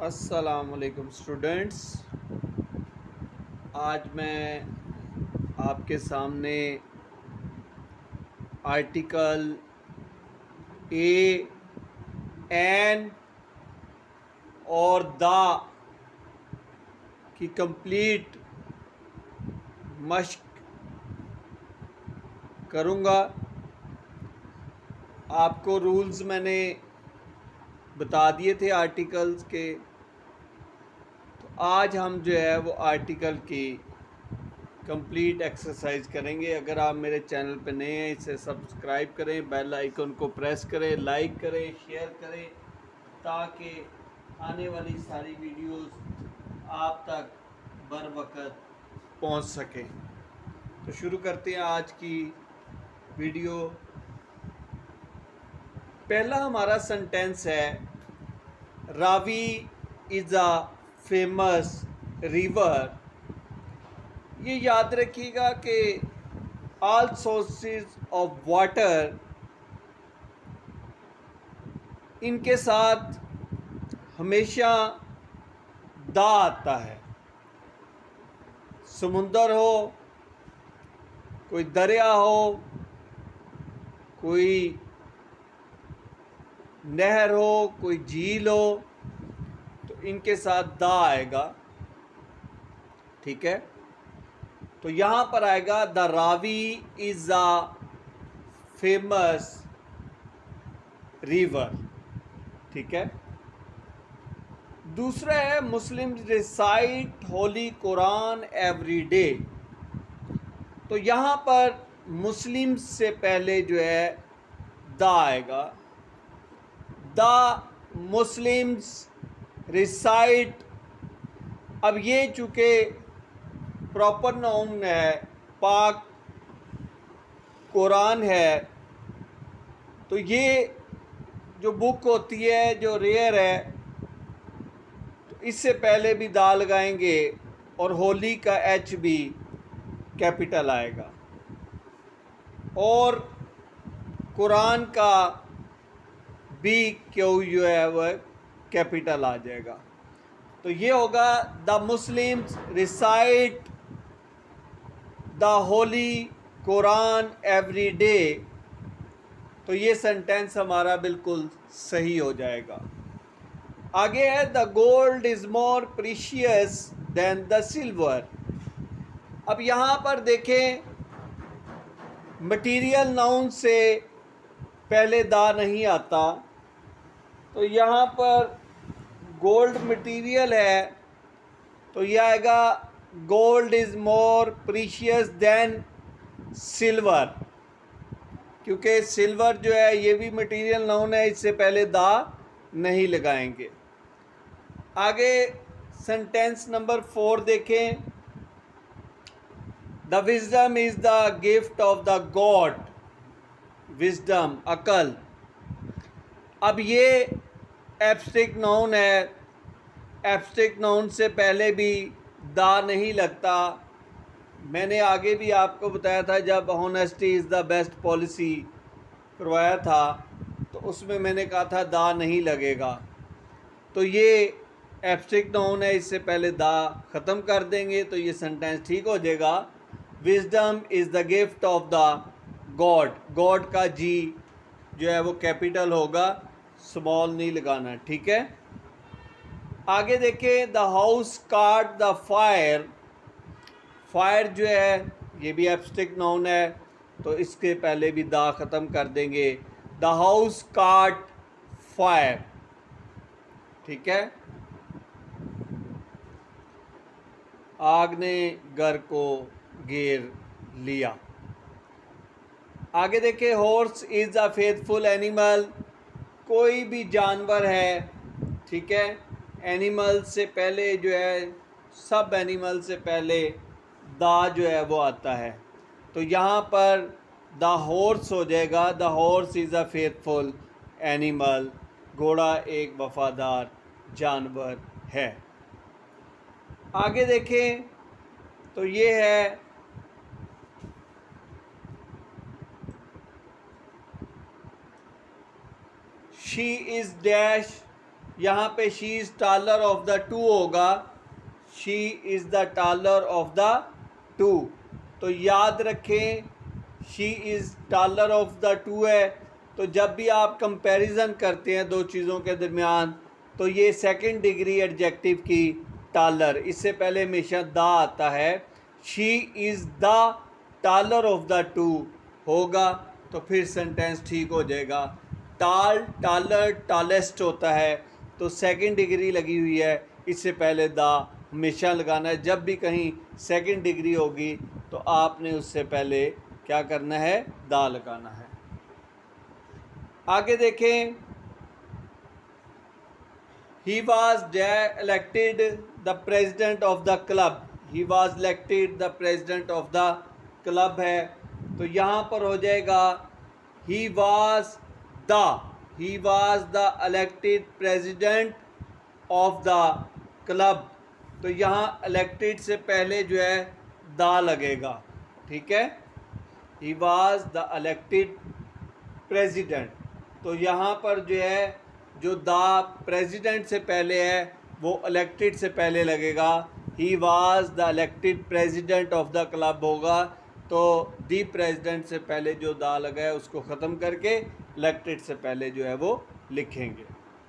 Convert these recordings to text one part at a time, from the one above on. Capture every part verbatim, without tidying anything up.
अस्सलामुअलैकुम स्टूडेंट्स, आज मैं आपके सामने आर्टिकल ए, एन और द की कंप्लीट मश्क करूँगा। आपको रूल्स मैंने बता दिए थे आर्टिकल्स के, तो आज हम जो है वो आर्टिकल की कंप्लीट एक्सरसाइज करेंगे। अगर आप मेरे चैनल पे नए हैं, इसे सब्सक्राइब करें, बेल आइकन को प्रेस करें, लाइक करें, शेयर करें, ताकि आने वाली सारी वीडियोस आप तक बर वक्त पहुंच सकें। तो शुरू करते हैं आज की वीडियो। पहला हमारा सेंटेंस है, Ravi is a famous river. ये याद रखिएगा कि ऑल सोर्सेज ऑफ वाटर, इनके साथ हमेशा दा आता है। समुंदर हो, कोई दरिया हो, कोई नहर हो, कोई झील हो, तो इनके साथ दा आएगा। ठीक है, तो यहाँ पर आएगा the Ravi is a famous river. ठीक है, दूसरा है Muslim recite holy Quran every day. तो यहाँ पर मुस्लिम से पहले जो है द आएगा। द मुस्लिम्स रिसाइट, अब ये चूँकि प्रॉपर नाउन है, पाक कुरान है, तो ये जो बुक होती है, जो रेयर है, तो इससे पहले भी दा लगाएंगे और होली का एच भी कैपिटल आएगा और कुरान का बी क्यू जो है वह कैपिटल आ जाएगा। तो ये होगा the Muslims recite the holy Quran every day. तो ये सेंटेंस हमारा बिल्कुल सही हो जाएगा। आगे है the gold is more precious than the silver. अब यहाँ पर देखें, मटीरियल नाउन से पहले दा नहीं आता, तो यहाँ पर गोल्ड मटीरियल है, तो यह आएगा gold is more precious than silver, क्योंकि सिल्वर जो है ये भी मटेरियल नाउन है, इससे पहले दा नहीं लगाएंगे। आगे सेंटेंस नंबर फोर देखें, the wisdom is the gift of the God. Wisdom, अकल। अब ये एब्स्ट्रैक्ट नाउन है, एब्स्ट्रैक्ट नाउन से पहले भी दा नहीं लगता। मैंने आगे भी आपको बताया था, जब honesty is the best policy करवाया था, तो उसमें मैंने कहा था दा नहीं लगेगा। तो ये एब्स्ट्रैक्ट नाउन है, इससे पहले दा ख़त्म कर देंगे तो ये सेंटेंस ठीक हो जाएगा। Wisdom is the gift of the God. God का जी जो है वो कैपिटल होगा, स्मॉल नहीं लगाना। ठीक है, आगे देखें, the house caught the fire. Fire जो है ये भी एब्स्ट्रैक्ट नाउन है, तो इसके पहले भी दा ख़त्म कर देंगे। The house caught fire. ठीक है, आग ने घर को घेर लिया। आगे देखें, horse is a faithful animal. कोई भी जानवर है, ठीक है, एनिमल से पहले जो है, सब एनिमल से पहले दा जो है वो आता है, तो यहाँ पर द हॉर्स हो जाएगा। The horse is a faithful animal. घोड़ा एक वफादार जानवर है। आगे देखें तो ये है, शी इज़ डैश यहाँ पे she is taller of the two होगा, she is the taller of the two. तो याद रखें she is taller of the two है, तो जब भी आप कंपैरिजन करते हैं दो चीज़ों के दरमियान तो ये सेकंड डिग्री एडजेक्टिव की टालर, इससे पहले हमेशा दा आता है। She is the taller of the two होगा तो फिर सेंटेंस ठीक हो जाएगा। टाल टालर टालेस्ट होता है, तो सेकंड डिग्री लगी हुई है, इससे पहले दा हमेशा लगाना है। जब भी कहीं सेकंड डिग्री होगी तो आपने उससे पहले क्या करना है, दा लगाना है। आगे देखें, he was elected the president of the club, he was elected the president of the club है, तो यहाँ पर हो जाएगा he was the he was the elected president of the club. तो यहाँ इलेक्टेड से पहले जो है दा लगेगा, ठीक है। He was the elected president, तो यहाँ पर जो है जो दा प्रेजिडेंट से पहले है वो इलेक्टेड से पहले लगेगा। He was the elected president of the club होगा, तो दी प्रेजिडेंट से पहले जो दा लगा है उसको ख़त्म करके इलेक्टेड से पहले जो है वो लिखेंगे।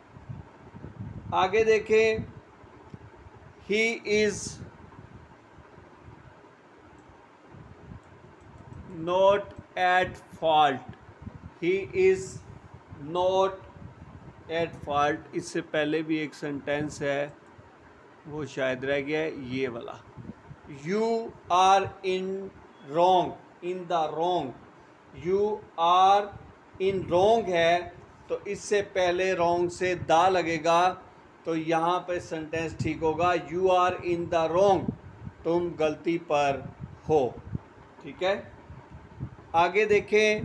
आगे देखें, he is not at fault, he is not at fault, इससे पहले भी एक सेंटेंस है वो शायद रह गया है, ये वाला, you are in wrong, in the wrong, you are in wrong है, तो इससे पहले रॉन्ग से दा लगेगा, तो यहाँ पे सेंटेंस ठीक होगा, you are in the wrong, तुम गलती पर हो, ठीक है। आगे देखें,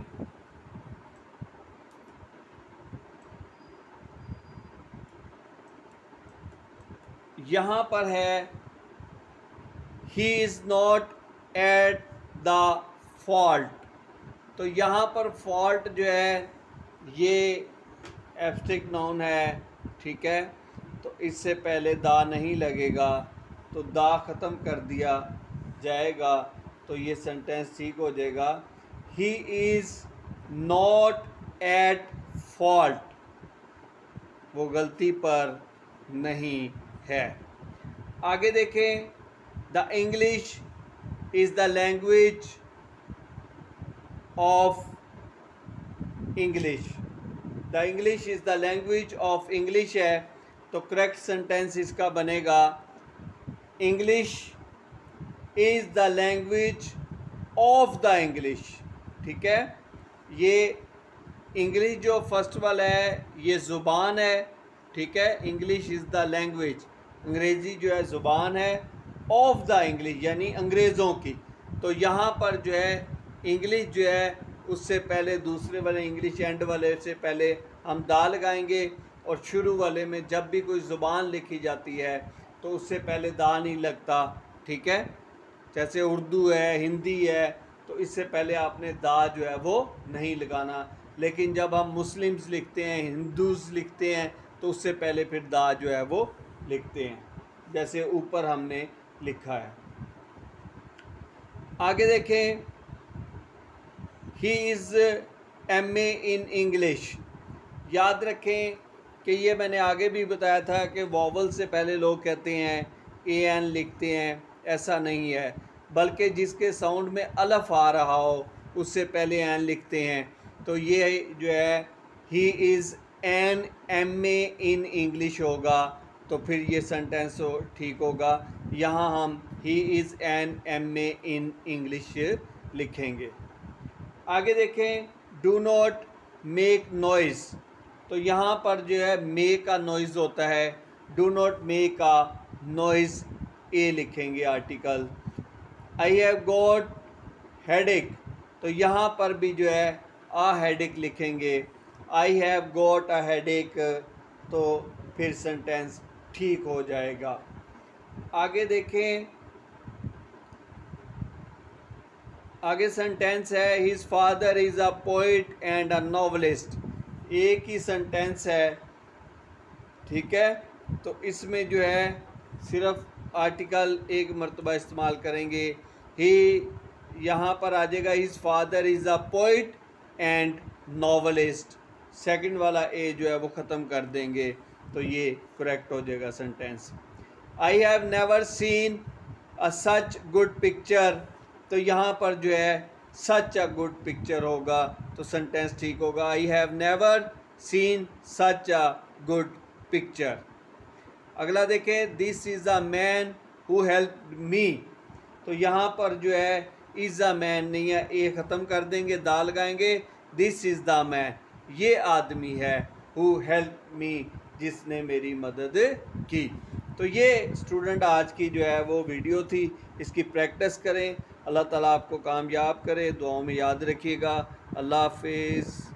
यहाँ पर है he is not at the fault, तो यहाँ पर फॉल्ट जो है ये एब्स्ट्रैक्ट नाउन है, ठीक है, तो इससे पहले दा नहीं लगेगा, तो दा ख़त्म कर दिया जाएगा, तो ये सेंटेंस ठीक हो जाएगा। He is not at fault, वो गलती पर नहीं है। आगे देखें, the English is the language of English, the English is the language of English है, तो करेक्ट सेंटेंस इसका बनेगा English is the language of the English, ठीक है। ये इंग्लिश जो फर्स्ट वाला है ये ज़ुबान है, ठीक है, इंग्लिश इज़ द लैंग्वेज, अंग्रेज़ी जो है ज़ुबान है, ऑफ द इंग्लिश यानी अंग्रेज़ों की, तो यहाँ पर जो है इंग्लिश जो है उससे पहले दूसरे वाले इंग्लिश एंड वाले से पहले हम दा लगाएंगे, और शुरू वाले में जब भी कोई ज़ुबान लिखी जाती है तो उससे पहले दा नहीं लगता, ठीक है। जैसे उर्दू है, हिंदी है, तो इससे पहले आपने दा जो है वो नहीं लगाना, लेकिन जब हम मुस्लिम्स लिखते हैं, हिंदूज़ लिखते हैं, तो उससे पहले फिर दा जो है वो लिखते हैं, जैसे ऊपर हमने लिखा है। आगे देखें, he is M A in English, याद रखें कि ये मैंने आगे भी बताया था कि वॉवल से पहले लोग कहते हैं ए एन लिखते हैं, ऐसा नहीं है, बल्कि जिसके साउंड में अलफ आ रहा हो उससे पहले एन लिखते हैं, तो ये जो है he is an M A in English होगा, तो फिर ये सेंटेंस ठीक होगा। यहाँ हम he is an M A in English लिखेंगे। आगे देखें, डू नॉट मेक नॉइज़, तो यहाँ पर जो है मेक का नॉइज़ होता है, डू नॉट मेक का नॉइज़ ए लिखेंगे article. I have got headache, तो यहाँ पर भी जो है आ हेडेक लिखेंगे, I have got a headache, तो फिर सेंटेंस ठीक हो जाएगा। आगे देखें, आगे सेंटेंस है his father is a poet and a novelist, एक ही सेंटेंस है, ठीक है, तो इसमें जो है सिर्फ आर्टिकल एक मरतबा इस्तेमाल करेंगे। ही यहाँ पर आ जाएगा his father is a poet and novelist, second वाला ए जो है वो ख़त्म कर देंगे, तो ये करेक्ट हो जाएगा sentence. I have never seen a such good picture, तो यहाँ पर जो है सच अ गुड पिक्चर होगा, तो सेंटेंस ठीक होगा। I have never seen such a good picture. अगला देखें, this is a man who help me, तो यहाँ पर जो है इज़ अ मैन नहीं है, ए ख़त्म कर देंगे, दा लगाएंगे, दिस इज़ द मैन, ये आदमी है, हु हेल्प मी, जिसने मेरी मदद की। तो ये स्टूडेंट आज की जो है वो वीडियो थी, इसकी प्रैक्टिस करें। अल्लाह ताला आपको कामयाब करे, दुआओं में याद रखिएगा। अल्लाह हाफिज़।